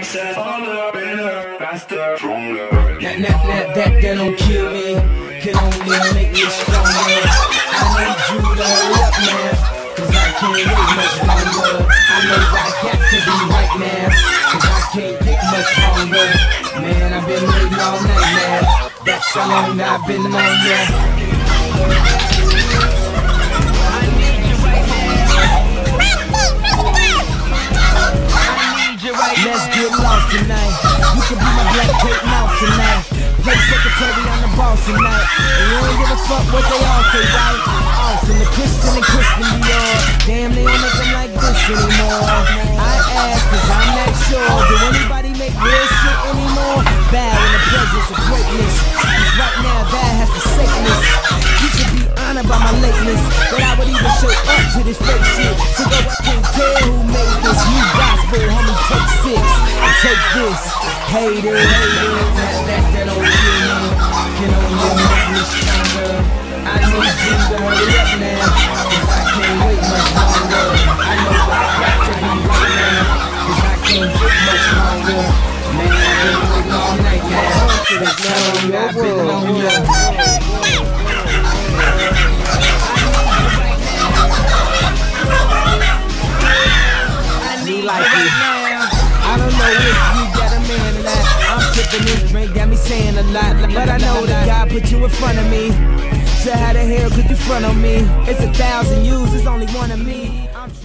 said, harder, better, faster, stronger. That don't kill me, can only make me stronger. I need you to hurry up now, cause I can't wait much longer. I know I got to be right now, cause I can't get much longer. Man, I've been waiting all night now, that's how long I've been on ya. Let's get lost tonight. You can be my black tape mouth tonight. Play secretary on the boss tonight. And you don't give a fuck what they all say, right? Awesome, the Christian and Christian Dior. Damn, they don't make them like this anymore. I ask cause I'm not sure. Do anybody make real shit anymore? Bow in the presence of greatness, cause right now that has the Satanist. You should be honored by my lateness, that I would even show up to this fake shit. So go, I can't tell who made this new gospel, homie. Take 6 and take this, haters. That don't kill me, can only make me stronger. I need you to hurry up now, cause I can't wait much longer. I know I got to be right now, cause I can't get much longer. Man, I've been waiting all night now, that's how long I've been on ya. Like it. I don't know if you got a man or not. I'm sipping this drink, got me saying a lot. But I know that God put you in front of me. So how the hell could you front on me? It's 1,000 yous, it's only one of me.